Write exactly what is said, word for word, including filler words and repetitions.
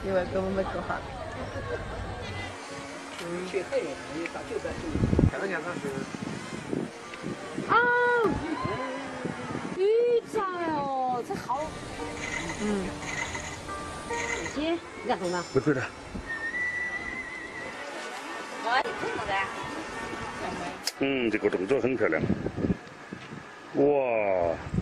因为根本没做好。 去黑人，你到就在这里。 看到年他是。 啊！鱼仔哦，这好。 嗯。 姐，你干什么？ 不对的。 哎，怎么的？ 嗯，这个动作很漂亮。哇！